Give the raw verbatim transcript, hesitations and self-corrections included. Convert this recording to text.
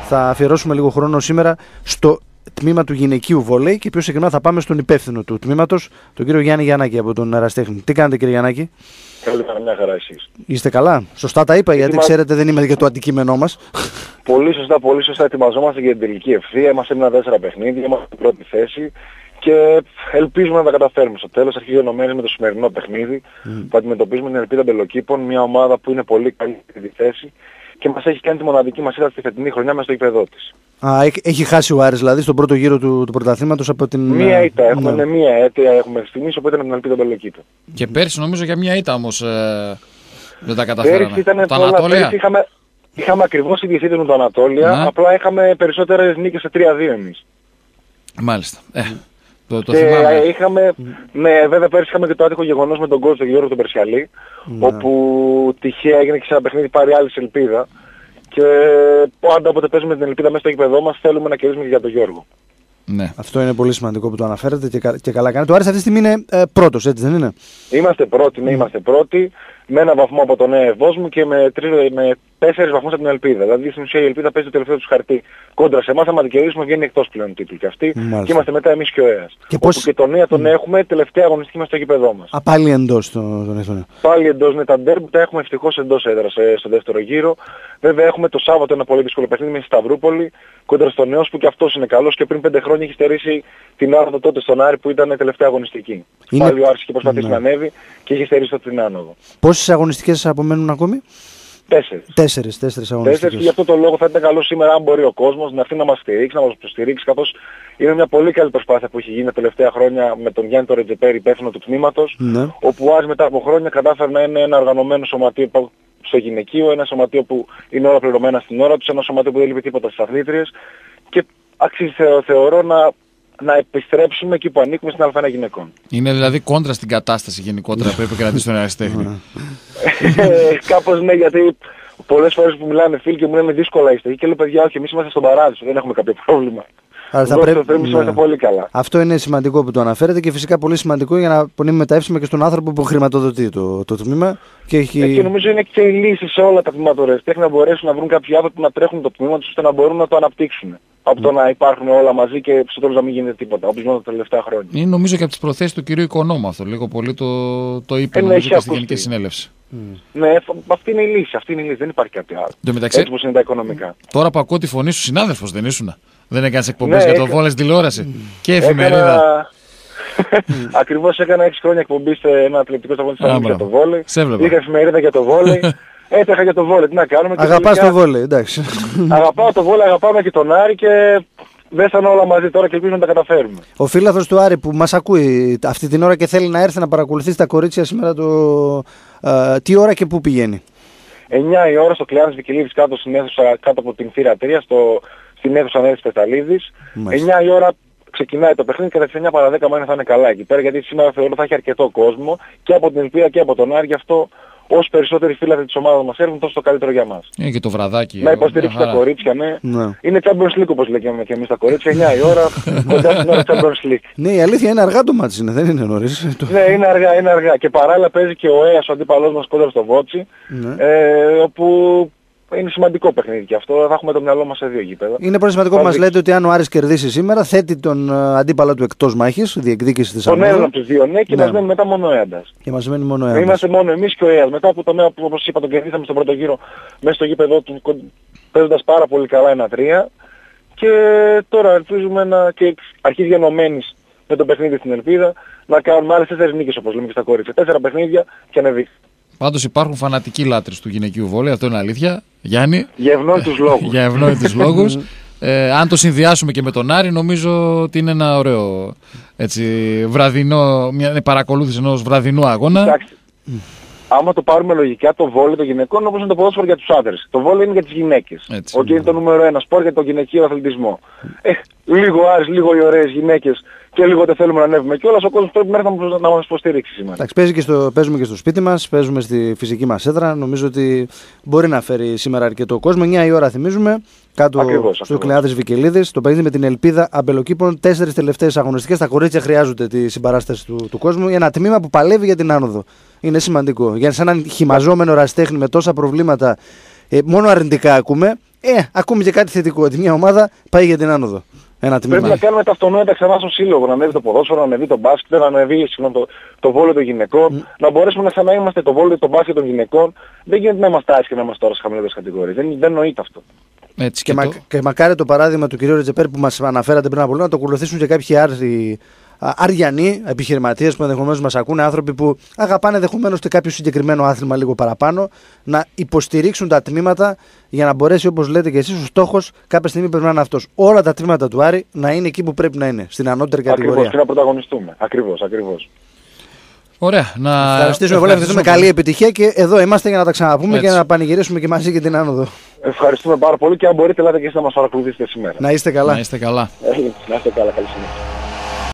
θα αφιερώσουμε λίγο χρόνο σήμερα στο τμήμα του γυναικείου βόλεϊ και πιο συγκεκριμένα θα πάμε στον υπεύθυνο του τμήματος, τον κύριο Γιάννη Γιαννάκη από τον Εραστέχνη. Τι κάνετε, κύριε Γιαννάκη? Καλημέρα, μια χαρά εσείς. Είστε καλά? Σωστά τα είπα, γιατί ξέρετε δεν είμαι για το αντικείμενό μας. Πολύ σωστά, πολύ σωστά. Ετοιμαζόμαστε για την τελική ευθεία. Είμαστε με ένα τέσσερα παιχνίδια, είμαστε στην πρώτη θέση και ελπίζουμε να τα καταφέρουμε στο τέλος. Αρχίζει ενωμένοι με το σημερινό παιχνίδι mm. που αντιμετωπίζουμε την Ελπίδα Μπελοκήπων, μια ομάδα που είναι πολύ καλή στη θέση και μας έχει κάνει τη μοναδική μας ήττα στη φετινή χρονιά μέσα στο γήπεδό της. Α, έχει χάσει ο Άρης δηλαδή στον πρώτο γύρο του, του πρωταθλήματος από την... Μία ήττα έχουμε, ναι. μία αίτια έχουμε στιγμής, οπότε είναι από την Ελπίδα Μπελοκήπων. Και πέρσι νομίζω για μία ήττα όμως ε, δεν τα καταφέραμε. Πέρσι ήταν πολλά, πέρσι είχαμε, είχαμε ακριβώς ίδιες ήττες με το Ανατόλια, ναι. απλά είχαμε περισσότερες νίκες σε τρία δύο εμείς. Μάλιστα. Ε, το, το και θυμάμαι. είχαμε, ναι, βέβαια πέρσι είχαμε και το άτυχο γεγονός με τον coach τον Γιώργο τον Περσιαλή, ναι. όπου τυχαία έγινε και σε ένα παιχνίδι πάρει άλλη ελπίδα. Και πάντα όποτε παίζουμε την Ελπίδα μέσα στο γήπεδό μας θέλουμε να κερδίσουμε και για τον Γιώργο. Ναι. Αυτό είναι πολύ σημαντικό που το αναφέρετε και, κα, και καλά κάνετε. Το Άρης αυτή τη στιγμή είναι ε, πρώτος, έτσι δεν είναι? Είμαστε πρώτοι, ναι, είμαστε πρώτοι. Με ένα βαθμό από τον Εύωσμου και με, τρί, με τέσσερις βαθμούς από την Ελπίδα. Δηλαδή στην ουσία η Ελπίδα παίζει το τελευταίο τους χαρτί κόντρα σε εμάς. Αν την κερδίσουμε βγαίνει εκτός πλέον τίτλου και αυτή. Μάλιστα. Και είμαστε μετά εμείς και ο ΕΑΣ. Και, πώς... και τον ΕΑ τον mm. έχουμε τελευταία αγωνιστική μας στο γήπεδό μας. Α, πάλι εντός τον ΕΑ. Πάλι εντός, ναι, τα ντέρμπι τα έχουμε ευτυχώς εντός έδρας στο δεύτερο γύρο. Βέβαια έχουμε το Σάββατο ένα πολύ δύσκολο παιχνίδι με στη Σταυρούπολη κόντρα στον ΕΟΣ που και αυτός είναι καλός και πριν πέντε χρόνια έχει στερήσει την άνοδο τότε στον Άρη που ήταν τελευταία αγωνιστική. Είναι... Πάλι ο Άρης είχε προσπαθήσει ναι. να ανέβει και είχε στερήσει τότε την άνοδο. Πόσες αγωνιστικές απομένουν ακόμη? Τέσσερις. Τέσσερις, τέσσερις αγωνιστικές. Τέσσερις και γι' αυτό το λόγο θα ήταν καλό σήμερα αν μπορεί ο κόσμος να έρθει να μας στηρίξει, να μας υποστηρίξει, καθώς είναι μια πολύ καλή προσπάθεια που έχει γίνει τα τελευταία χρόνια με τον Γιάννη τον Ρετζεπέρη, υπεύθυνο του τμήματος, ναι. όπου ο Άρης μετά από χρόνια κατάφερε να είναι ένα οργανωμένο σωματείο στο γυναικείο, ένα σωματείο που είναι όλα πληρωμένα στην ώρα τους, ένα σωματείο που δεν λείπει τίποτα στις αθλήτριες και αξίζει θεωρώ να να επιστρέψουμε εκεί που ανήκουμε στην Α1 γυναικών. Είναι δηλαδή κόντρα στην κατάσταση γενικότερα που επικρατεί στον Εραστέχνη. Κάπως ναι, γιατί πολλές φορές που μιλάνε φίλοι και μου λένε δύσκολα είστε και λέω παιδιά όχι, εμείς είμαστε στον παράδεισο, δεν έχουμε κάποιο πρόβλημα. Άρα θα πρέπει... Εμείς είμαστε πολύ καλά. Αυτό είναι σημαντικό που το αναφέρετε και φυσικά πολύ σημαντικό για να πονούμε μεταεύσουμε και στον άνθρωπο που χρηματοδοτεί το, το τμήμα. Και, έχει... ε, και νομίζω είναι και η λύση σε όλα τα τμήματορες. Τέχνη να μπορέσουν να βρουν κάποιοι άνθρωποι που να τρέχουν το τμήμα τους ώστε να μπορούν να το αναπτύξουν. Από το να υπάρχουν όλα μαζί και στο τέλος να μην γίνεται τίποτα, όπως μόνο τα τελευταία χρόνια. Είναι νομίζω και από τις προθέσεις του κυρίου Οικονόμου αυτό. Λίγο πολύ το, το είπε ε, νομίζω και στη Γενική Συνέλευση. Mm. Ναι, αυτή είναι η λύση. Αυτή είναι η λύση. Δεν υπάρχει κάτι άλλο. Μεταξύ, έτσι όπως είναι τα οικονομικά. Τώρα που ακούω τη φωνή σου, συνάδελφος δεν ήσουν? Δεν έκανες εκπομπές ναι, για το βόλεϊ τηλεόραση mm. και εφημερίδα? Έκανα... Ακριβώς έκανα έξι χρόνια εκπομπή σε ένα τηλεοπτικό σταθμό για το βόλεϊ. Είχα εφημερίδα για το βόλεϊ. Έτρεχα για το βόλεϊ, τι να κάνουμε. Αγαπάς τελικά... το βόλεϊ, εντάξει. Αγαπάω το βόλεϊ, αγαπάμε και τον Άρη και δέσανε όλα μαζί τώρα και ελπίζω να τα καταφέρουμε. Ο φίλαθλος του Άρη που μας ακούει αυτή την ώρα και θέλει να έρθει να παρακολουθήσει τα κορίτσια σήμερα το... Α, τι ώρα και πού πηγαίνει? εννιά η ώρα στο Κλεάνης Βικιλίδης κάτω, στην αίθουσα, κάτω από την θύρα τρία, στο... στην αίθουσα Νέας Πεταλίδης. εννιά η ώρα ξεκινάει το παιχνίδι και τα εννιά παρά δέκα μάλλον θα είναι καλά εκεί πέρα γιατί σήμερα θεωρώ θα έχει αρκετό κόσμο και από την Ελπίδα και από τον Άρη, γι' αυτό όσο περισσότεροι φίλαθλοι της ομάδας μας έρθουν, τόσο το καλύτερο για μας. Είναι και το βραδάκι. Να υποστηρίξει τα κορίτσια, ναι. ναι. Είναι Champions League όπως λέγαμε και εμείς τα κορίτσια, εννιά η ώρα, κοντά στην ώρα Champions League. Ναι, η αλήθεια είναι αργά το μάτς, είναι, δεν είναι νωρίς. Ναι, είναι αργά, είναι αργά. Και παράλληλα παίζει και ο ΕΑΣ, ο αντίπαλός μας κόντρα στο Βότσι, ναι. ε, όπου είναι σημαντικό παιχνίδι και αυτό, θα έχουμε το μυαλό μας σε δύο γήπεδα. Είναι πολύ σημαντικό που μας λέτε ότι αν ο Άρης κερδίσει σήμερα, θέτει τον αντίπαλο του εκτός μάχης, διεκδίκηση της αμμούδου. Τον έναν από τους δύο, ναι, και ναι. μας μένει μετά μόνο ο ΕΑΝΤΑΣ. Και μας μένει μόνο ο ΕΑΝΤΑΣ. Είμαστε μόνο εμείς και ο ΕΑΣ. Μετά από το ΜΕΑ που όπως είπα τον κερδίσαμε στον πρώτο γύρο μέσα στο γήπεδο του, παίζοντας πάρα πολύ καλά ένα τρία. Και τώρα ελπίζουμε να και αρχίζει γενομένης με το παιχνίδι στην Ελπίδα να κάνουμε άλλες τέσσερις νίκες όπως λέμε και στα κορίτσια. Τέσσερα παιχνίδια και ανεβεί. Πάντως υπάρχουν φανατικοί λάτρες του γυναικείου βόλεϊ, αυτό είναι αλήθεια. Γιάννη. Για ευνόητους λόγους. Για ευνόητους λόγους. Ε, αν το συνδυάσουμε και με τον Άρη, νομίζω ότι είναι ένα ωραίο έτσι, βραδινό, μια παρακολούθηση ενός βραδινού αγώνα. Εντάξει. Άμα το πάρουμε λογικά, το βόλεϊ των γυναικών όπως είναι το ποδόσφαιρο για τους άντρες. Το βόλεϊ είναι για τις γυναίκες. Ότι είναι το νούμερο ένα σπορ για τον γυναικείο αθλητισμό. Ε, λίγο Άρης, λίγο οι ωραίες γυναίκες και λίγο δεν θέλουμε να ανέβουμε κιόλας, ο κόσμος πρέπει να έρθει να μας υποστηρίξει σήμερα. Εντάξει, παίζει και στο, παίζουμε και στο σπίτι μας, παίζουμε στη φυσική μας έδρα. Νομίζω ότι μπορεί να φέρει σήμερα αρκετό κόσμο. εννιά η ώρα θυμίζουμε, κάτω ακριβώς, στο Κλεάνης Βικελίδης. Το παιχνίδι με την Ελπίδα Αμπελοκήπων. Τέσσερις τελευταίες αγωνιστικές. Τα κορίτσια χρειάζονται τη συμπαράσταση του, του κόσμου. Ένα τμήμα που παλεύει για την άνοδο. Είναι σημαντικό. Για σε έναν χυμαζόμενο Εραστέχνη με τόσα προβλήματα, ε, μόνο αρνητικά ακούμε. Ε, ακούμε και κάτι θετικό, ότι μια ομάδα πάει για την άνοδο. Ένα τμήμα. Πρέπει να κάνουμε τα αυτονόητα ξανά στο σύλλογο, να ανέβει το ποδόσφαιρο, να ανέβει το μπάσκετ, να ανέβει το, το βόλιο των γυναικών, mm. να μπορέσουμε να ξαναείμαστε το βόλιο το μπάσκετ των γυναικών. Δεν γίνεται να είμαστε άσχετοι να είμαστε τώρα σε χαμηλότερες κατηγορίες. Δεν, δεν νοείται αυτό. Έτσι και, και, το... μα, και μακάρι το παράδειγμα του κ. Ρετζεπέρ που μας αναφέρατε πριν από λίγο να το ακολουθήσουν και κάποιοι άρθροι. Αριανοί επιχειρηματίες που ενδεχομένως μας ακούνε, άνθρωποι που αγαπάνε ενδεχομένως και κάποιο συγκεκριμένο άθλημα λίγο παραπάνω, να υποστηρίξουν τα τμήματα για να μπορέσει, όπως λέτε και εσείς, ο στόχος κάποια στιγμή πρέπει να είναι αυτός. Όλα τα τμήματα του Άρη να είναι εκεί που πρέπει να είναι, στην ανώτερη κατηγορία. Ακριβώς, και να πρωταγωνιστούμε. Ακριβώς, ακριβώς. Ωραία. Να ευχαριστήσουμε πολύ, ευχαριστούμε καλή επιτυχία και εδώ είμαστε για να τα ξαναπούμε. Έτσι. Και να πανηγυρίσουμε και μαζί και την άνοδο. Ευχαριστούμε πάρα πολύ και αν μπορείτε, ελάτε και εσείς να μας παρακολουθήσετε σήμερα. Να είστε καλά. Να είστε καλά. Να είστε καλά, καλή συνέχεια.